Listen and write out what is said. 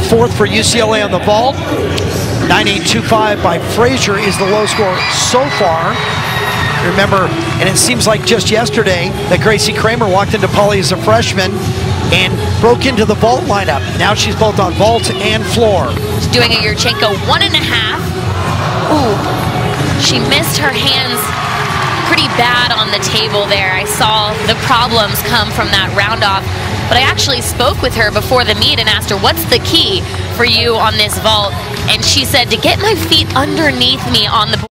fourth for UCLA on the vault. 9.825 by Frazier is the low score so far. Remember, and it seems like just yesterday that Gracie Kramer walked into Poly as a freshman and broke into the vault lineup. Now she's both on vault and floor. She's doing a Yurchenko 1.5. Ooh, she missed her hands pretty bad on the table there. I saw the problems come from that round off, but I actually spoke with her before the meet and asked her, what's the key for you on this vault? And she said, to get my feet underneath me on the